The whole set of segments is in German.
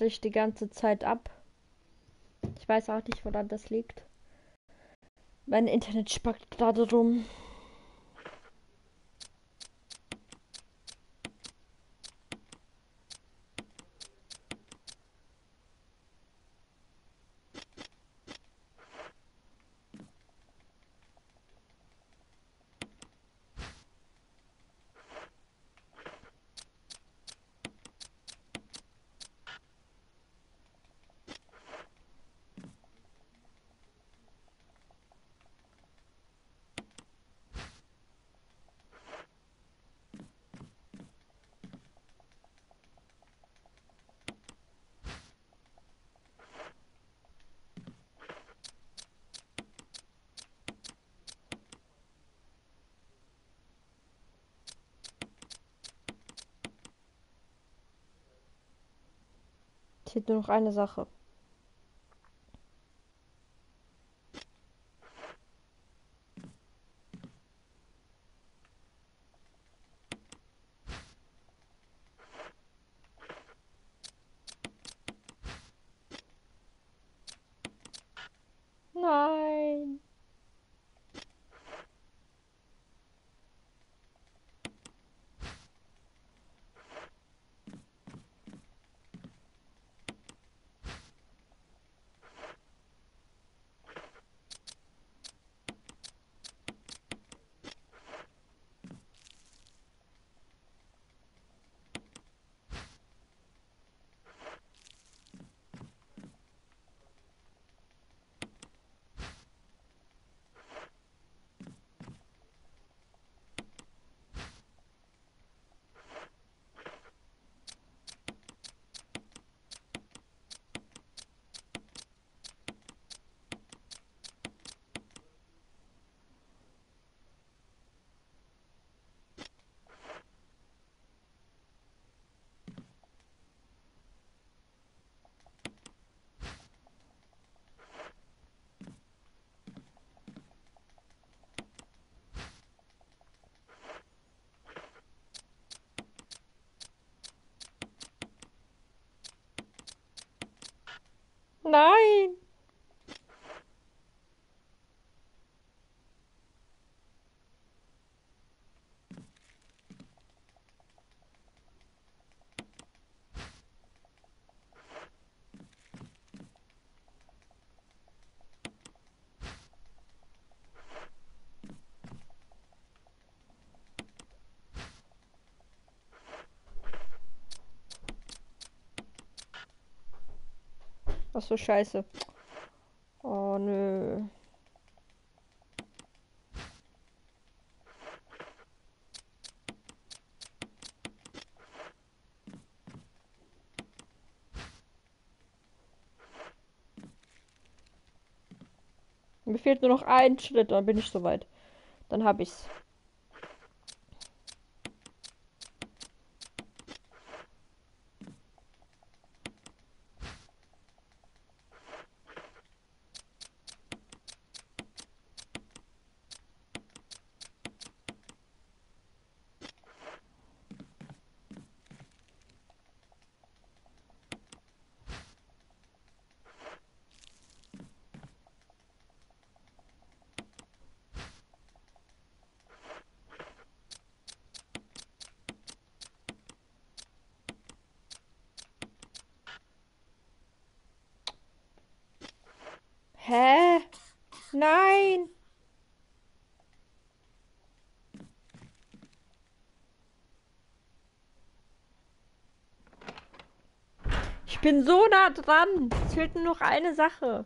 eigentlich die ganze Zeit ab. Ich weiß auch nicht, woran das liegt. Mein Internet spackt gerade rum. Es fehlt nur noch eine Sache. Nein. Nein. Ach so, scheiße. Oh, nö. Mir fehlt nur noch ein Schritt, dann bin ich soweit. Dann hab ich's. Hä? Nein! Ich bin so nah dran. Es fehlt nur noch eine Sache.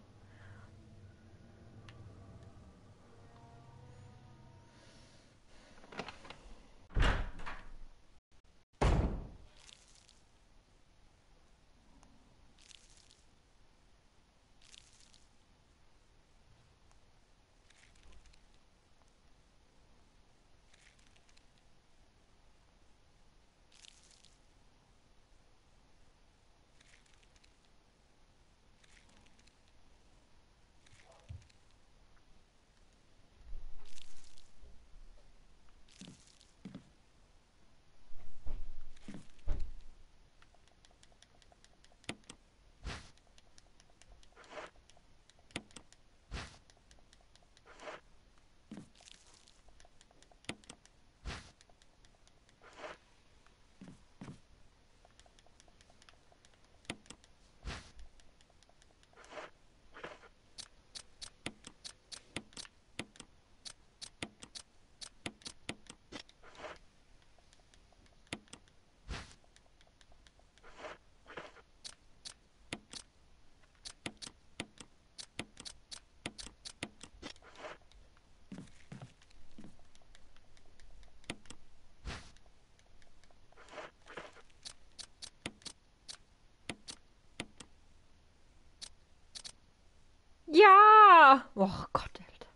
Ja! Oh Gott, Alter.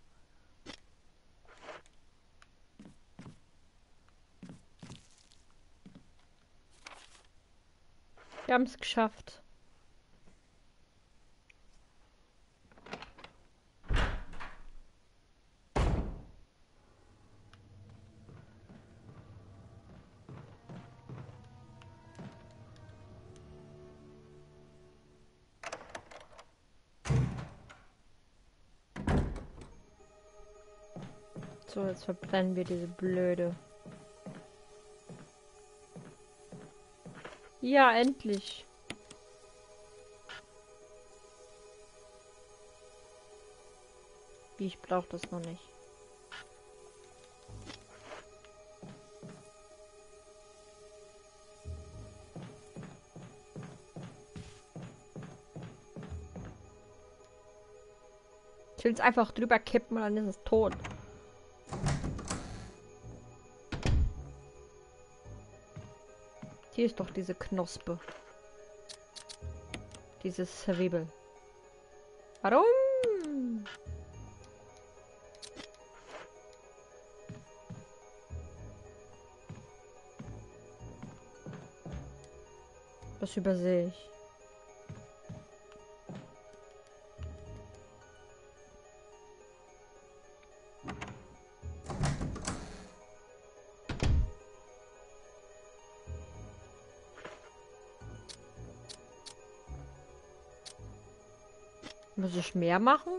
Wir haben es geschafft. So, jetzt verbrennen wir diese blöde. Ja, endlich. Wie, ich brauche das noch nicht. Ich will es einfach drüber kippen und dann ist es tot. Hier ist doch diese Knospe. Dieses Zwiebel. Warum? Das übersehe ich. Muss ich mehr machen?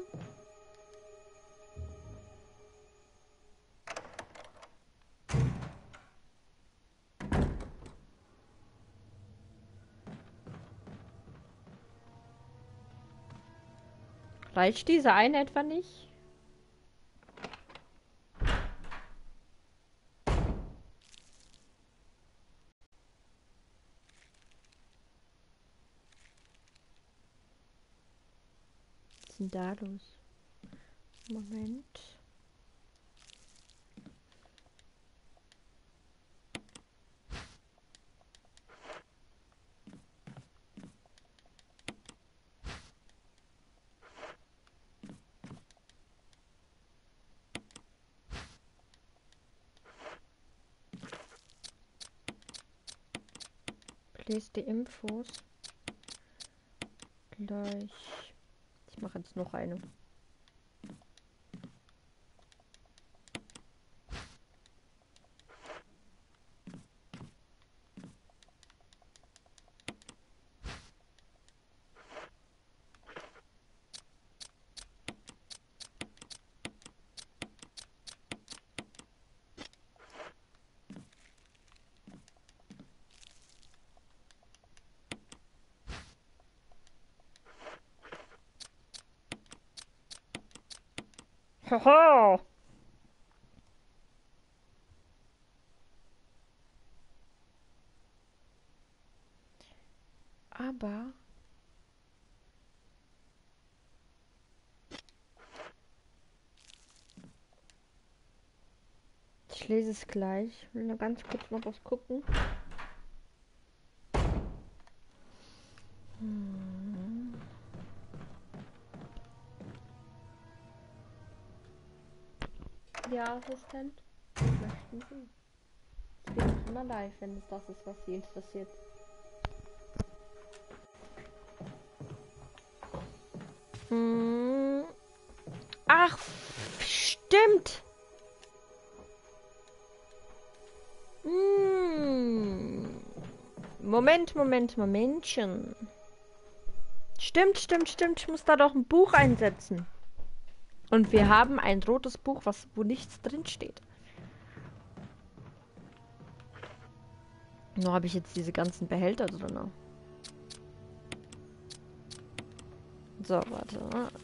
Reicht diese eine etwa nicht? Was ist denn da los? Moment. Lest die Infos. Gleich. Ich mache jetzt noch eine. Haha! Aber ich lese es gleich. Ich will nur ganz kurz noch was gucken. Ja, Assistent. Was möchten Sie? Ich bin noch immer live, wenn es das ist, was Sie interessiert. Ach, stimmt. Momentchen. Stimmt. Ich muss da doch ein Buch einsetzen. Und wir haben ein rotes Buch, wo nichts drin steht. Nur habe ich jetzt diese ganzen Behälter drin. So, warte.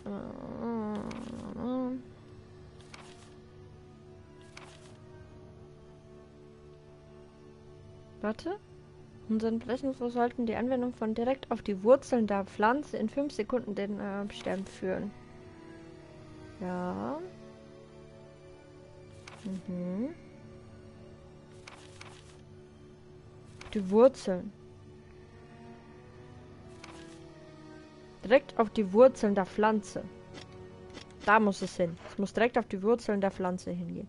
Warte. Unseren Berechnungsversuch sollten die Anwendung von direkt auf die Wurzeln der Pflanze in 5 Sekunden den Absterben führen. Ja. Die Wurzeln. Direkt auf die Wurzeln der Pflanze. Da muss es hin. Es muss direkt auf die Wurzeln der Pflanze hingehen.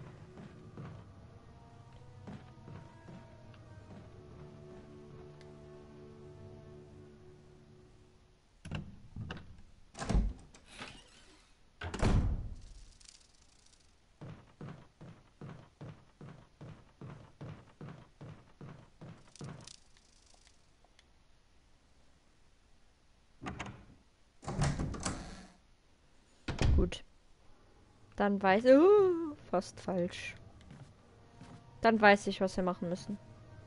Gut. Dann weiß ich... fast falsch. Dann weiß ich, was wir machen müssen.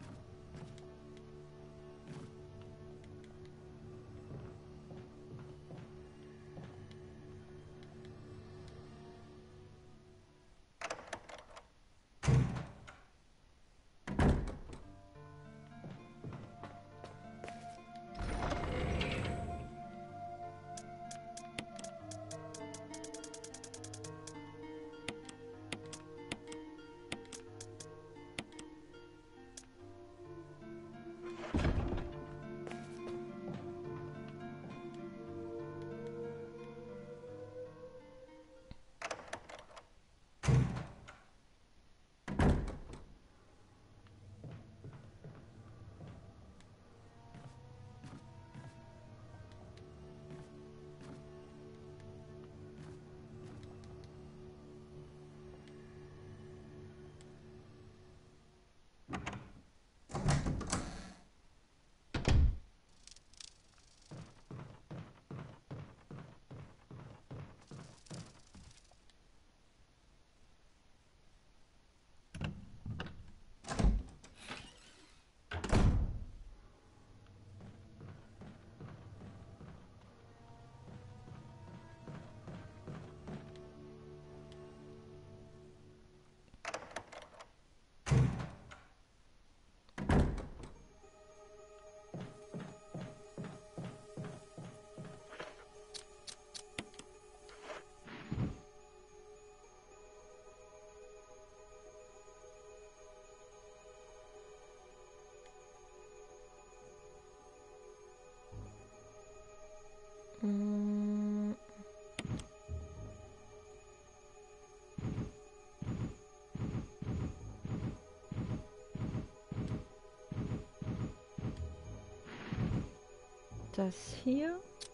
Mm. Das hier.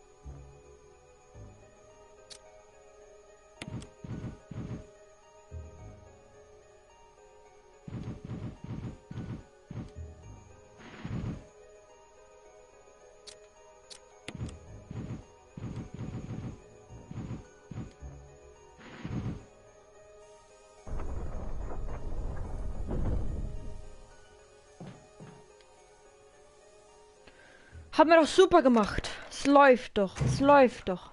Haben wir doch super gemacht. Es läuft doch. Es läuft doch.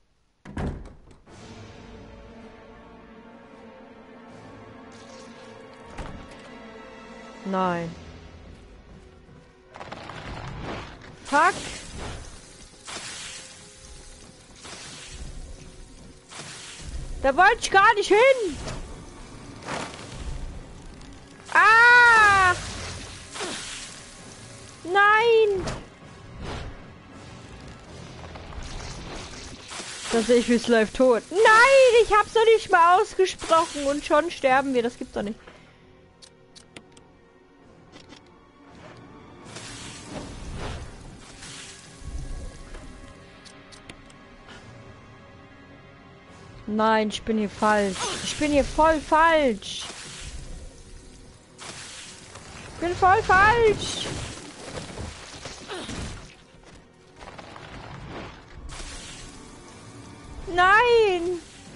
Nein. Fuck. Da wollte ich gar nicht hin. Ah! Nein! Da sehe ich, wie es läuft tot. Nein, ich hab's doch nicht mal ausgesprochen und schon sterben wir. Das gibt's doch nicht. Nein, ich bin hier falsch. Ich bin hier voll falsch. Ich bin voll falsch. Nein!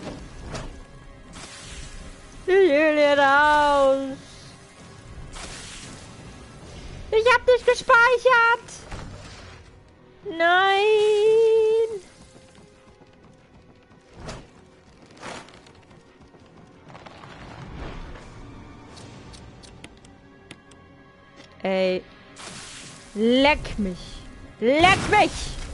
Ich will hier raus. Ich hab nicht gespeichert. Nein! Ey. Leck mich. Leck mich!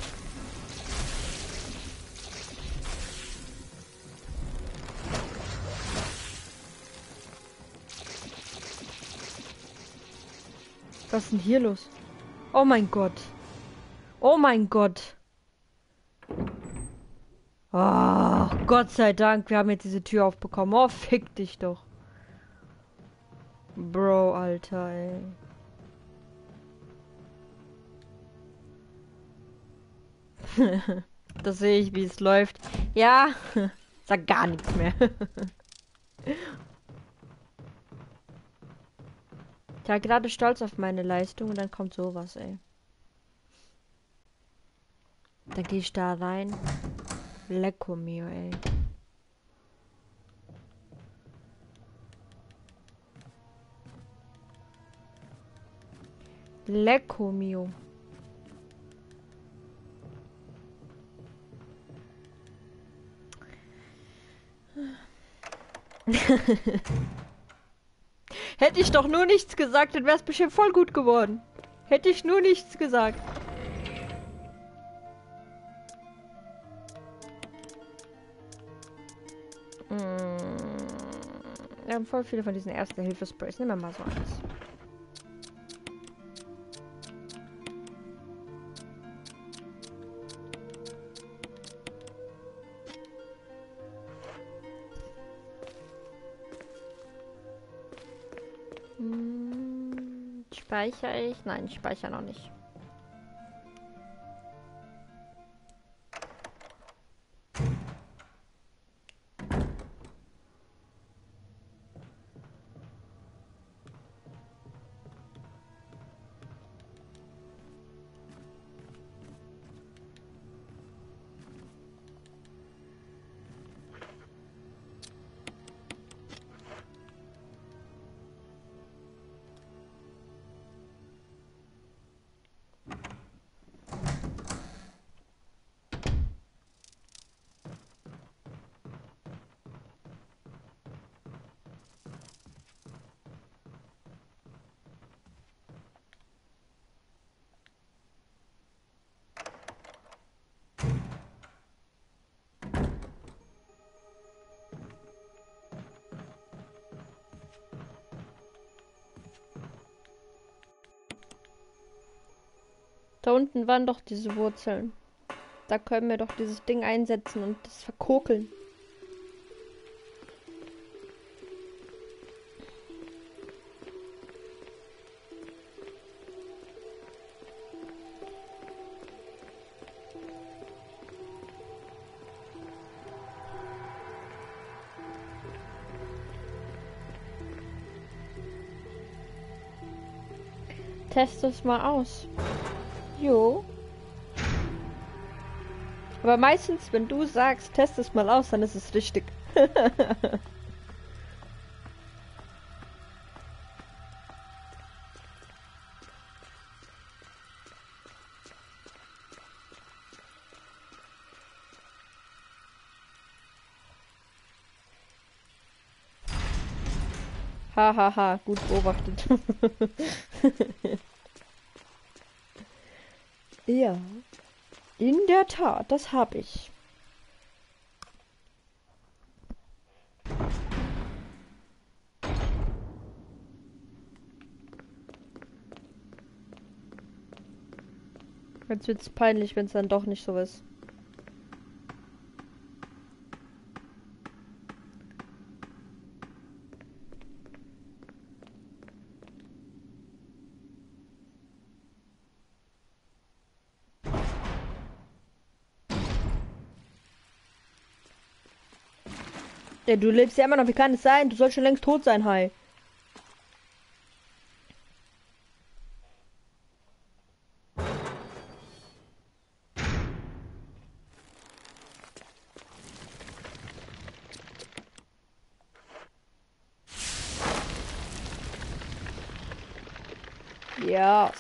Was ist denn hier los? Oh mein Gott. Oh mein Gott. Oh, Gott sei Dank, wir haben jetzt diese Tür aufbekommen. Oh, fick dich doch. Bro, Alter, ey. Das sehe ich, wie es läuft. Ja, sag gar nichts mehr. Ich war gerade stolz auf meine Leistung und dann kommt sowas, ey. Dann gehe ich da rein. Lecco mio, ey. Lecco mio. Hätte ich doch nur nichts gesagt, dann wäre es bestimmt voll gut geworden. Hätte ich nur nichts gesagt. Wir haben voll viele von diesen Erste-Hilfe-Sprays. Nehmen wir mal so eins. Speichere ich? Nein, ich speichere noch nicht. Da unten waren doch diese Wurzeln. Da können wir doch dieses Ding einsetzen und das verkokeln. Test es mal aus. Jo. Aber meistens, wenn du sagst, test es mal aus, dann ist es richtig. Hahaha, gut beobachtet. Ja, in der Tat, das habe ich. Jetzt wird's peinlich, wenn es dann doch nicht so ist. Ja, du lebst ja immer noch, wie kann es sein? Du sollst schon längst tot sein, Hai. Ja.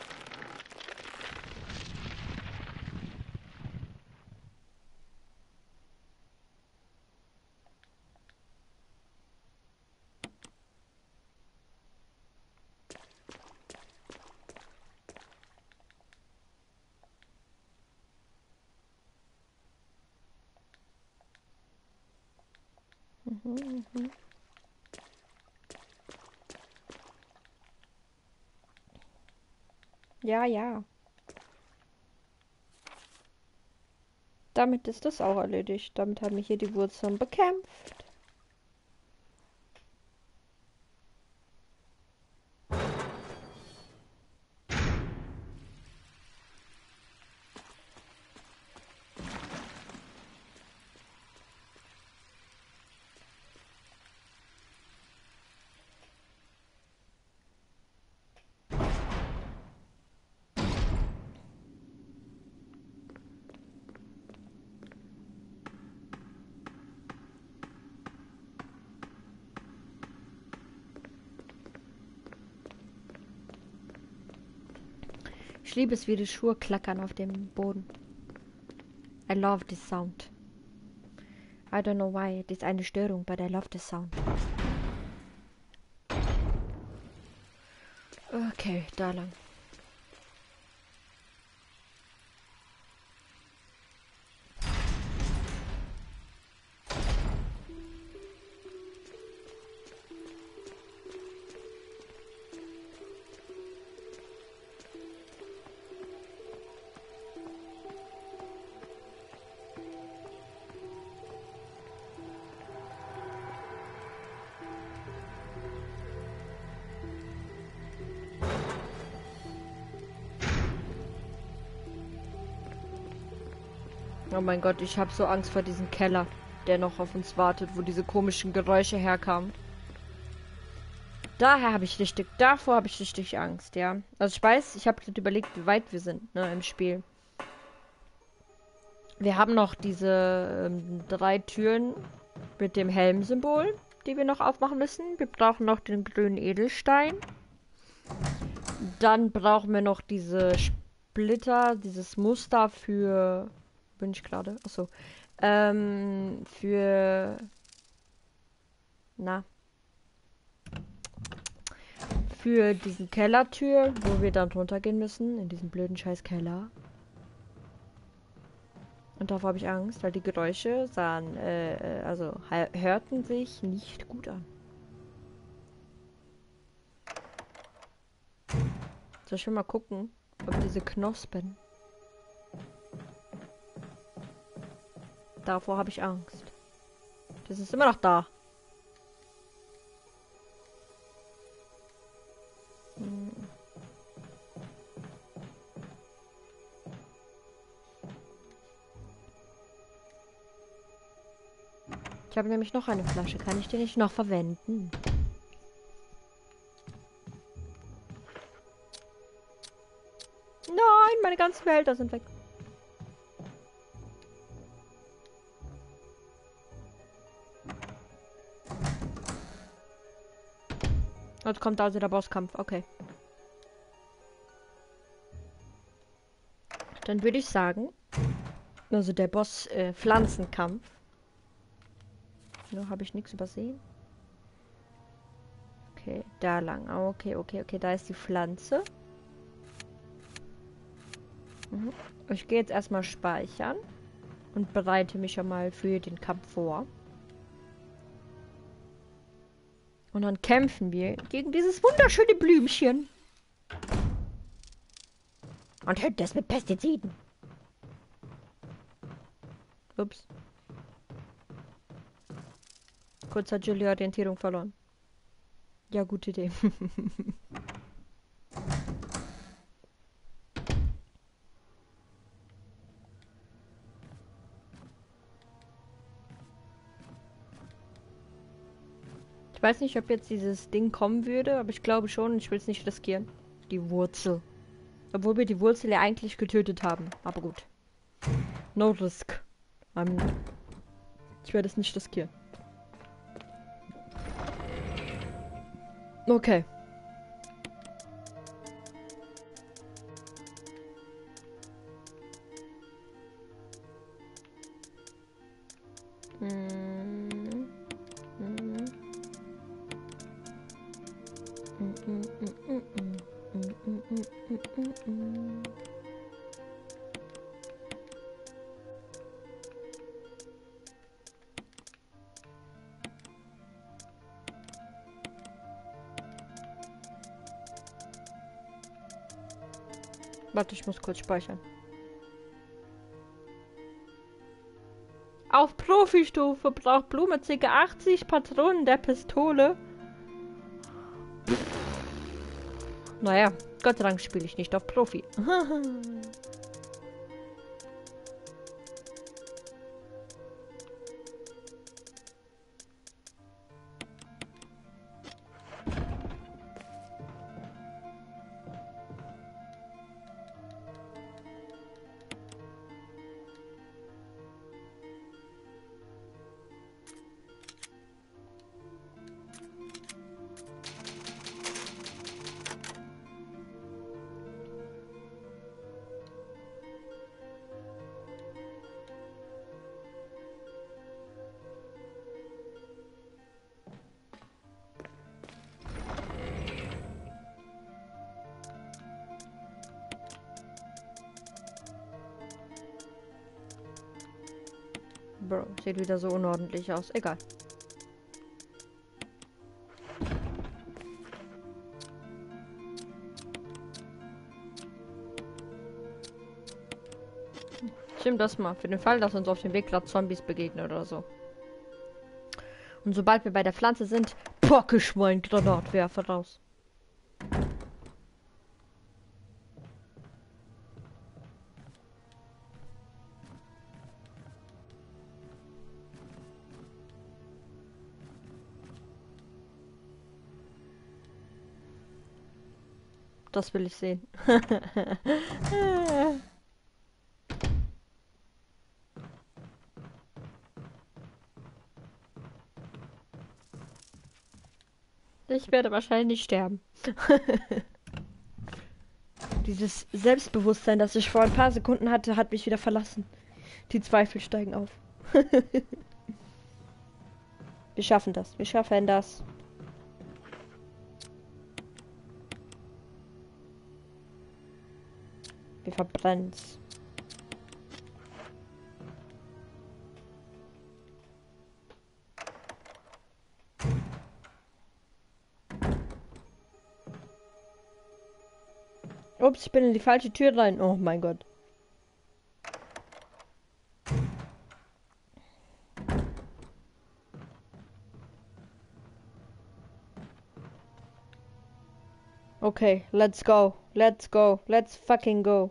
Mhm, mhm. Ja, ja. Damit ist das auch erledigt. Damit haben wir hier die Wurzeln bekämpft. Ich liebe es, wie die Schuhe klackern auf dem Boden. I love this sound. I don't know why. Das ist eine Störung, but I love this sound. Okay, da lang. Oh mein Gott, ich habe so Angst vor diesem Keller, der noch auf uns wartet, wo diese komischen Geräusche herkamen. Davor habe ich richtig Angst, ja. Also ich weiß, ich habe gerade überlegt, wie weit wir sind, ne, im Spiel. Wir haben noch diese 3 Türen mit dem Helmsymbol, die wir noch aufmachen müssen. Wir brauchen noch den grünen Edelstein. Dann brauchen wir noch diese Splitter, dieses Muster für... Bin ich gerade? Achso. Für... Na. Für diesen Kellertür, wo wir dann runtergehen müssen. In diesen blöden scheiß Keller. Und davor habe ich Angst, weil die Geräusche sahen, hörten sich nicht gut an. Soll ich mal gucken, ob diese Knospen... Davor habe ich Angst. Das ist immer noch da. Hm. Ich habe nämlich noch eine Flasche. Kann ich die nicht noch verwenden? Nein, meine ganzen Behälter sind weg. Jetzt kommt also der Bosskampf. Okay. Dann würde ich sagen, also der Boss Pflanzenkampf. Nur habe ich nichts übersehen. Okay, da lang. Okay, da ist die Pflanze. Mhm. Ich gehe jetzt erstmal speichern und bereite mich schon mal für den Kampf vor. Und dann kämpfen wir gegen dieses wunderschöne Blümchen. Und hört das mit Pestiziden. Ups. Kurz hat Julia Orientierung verloren. Ja, gute Idee. Ich weiß nicht, ob jetzt dieses Ding kommen würde, aber ich glaube schon, ich will es nicht riskieren. Die Wurzel. Obwohl wir die Wurzel ja eigentlich getötet haben. Aber gut. No risk. Ich werde es nicht riskieren. Okay. Warte, ich muss kurz speichern. Auf Profi-Stufe braucht Blume ca. 80 Patronen der Pistole. Naja, Gott sei Dank spiele ich nicht auf Profi. Bro, sieht wieder so unordentlich aus. Egal. Stimmt das mal. Für den Fall, dass uns auf dem Weg gerade Zombies begegnen oder so. Und sobald wir bei der Pflanze sind, packe ich meinen Granatwerfer raus. Das will ich sehen. Ich werde wahrscheinlich sterben. Dieses Selbstbewusstsein, das ich vor ein paar Sekunden hatte, hat mich wieder verlassen. Die Zweifel steigen auf. Wir schaffen das. Wir schaffen das. Wir verbrennen's. Ups, ich bin in die falsche Tür rein. Oh mein Gott. Okay, let's go. Let's go. Let's fucking go.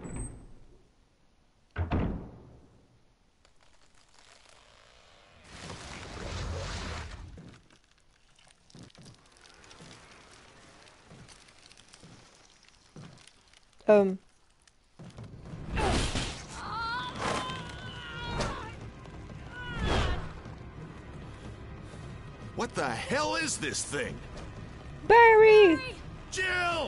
What the hell is this thing? Barry! Jill!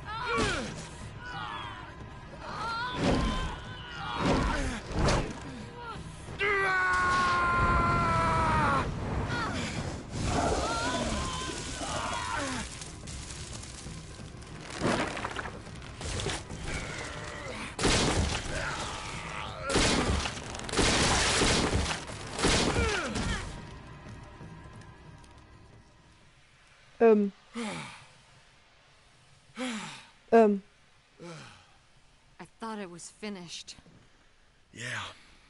I thought it was finished. Yeah.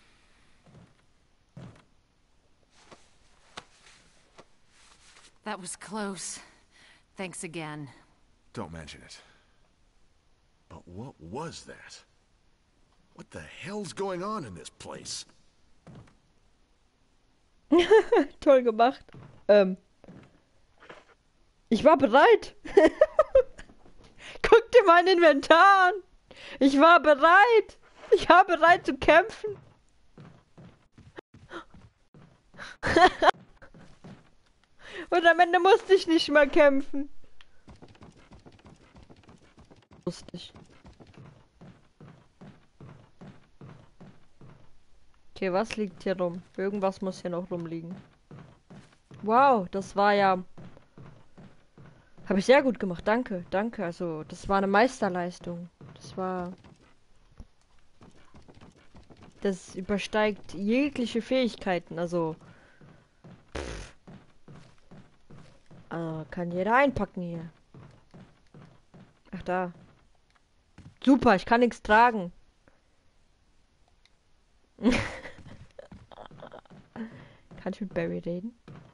That was close. Thanks again. Don't mention it. But what was that? What the hell's going on in this place? Toll gemacht. Ich war bereit. Guck dir mein Inventar an. Ich war bereit. Ich war bereit zu kämpfen. Und am Ende musste ich nicht mal kämpfen. Lustig. Okay, was liegt hier rum? Irgendwas muss hier noch rumliegen. Wow, das war ja... Habe ich sehr gut gemacht, danke, danke. Also, das war eine Meisterleistung. Das war... Das übersteigt jegliche Fähigkeiten, also... kann jeder einpacken hier. Ach, da. Super, ich kann nichts tragen. Kann ich mit Barry reden?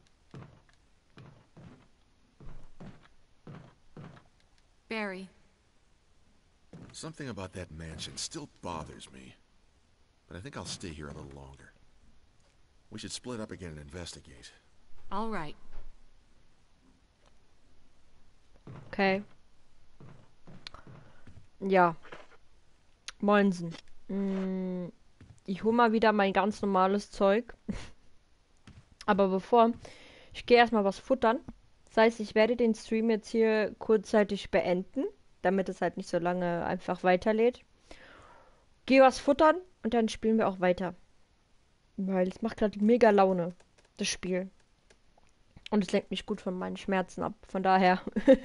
Barry, Something about that mansion still bothers me. But I think I'll stay here a little longer. We should split up again and investigate. all right. Okay. Ja. Moinsen. Ich hole mal wieder mein ganz normales Zeug. Aber bevor, ich gehe erstmal was futtern. Das heißt, ich werde den Stream jetzt hier kurzzeitig beenden, damit es halt nicht so lange einfach weiterlädt. Gehe was futtern und dann spielen wir auch weiter. Weil es macht gerade mega Laune, das Spiel. Und es lenkt mich gut von meinen Schmerzen ab. Von daher.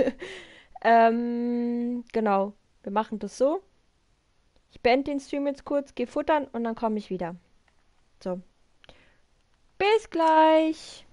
Genau. Wir machen das so. Ich beende den Stream jetzt kurz, gehe futtern und dann komme ich wieder. So. Bis gleich.